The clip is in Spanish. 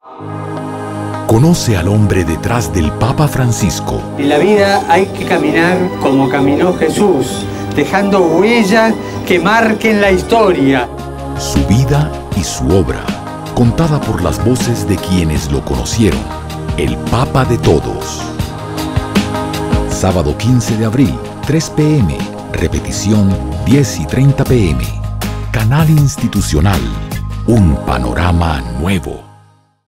Conoce al hombre detrás del Papa Francisco. En la vida hay que caminar como caminó Jesús, dejando huellas que marquen la historia. Su vida y su obra, contada por las voces de quienes lo conocieron. El Papa de todos. Sábado 15 de abril, 3 p.m. Repetición 10:30 p.m. Canal Institucional. Un panorama nuevo.